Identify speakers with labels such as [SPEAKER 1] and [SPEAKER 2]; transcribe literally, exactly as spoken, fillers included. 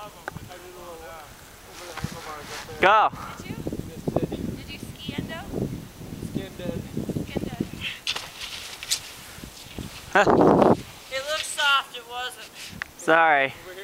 [SPEAKER 1] Go.
[SPEAKER 2] Did you? Did you ski endo?
[SPEAKER 3] Skin dead.
[SPEAKER 2] Skin dead.
[SPEAKER 1] Huh.
[SPEAKER 4] It looked soft, it wasn't.
[SPEAKER 1] Sorry.
[SPEAKER 3] Over here.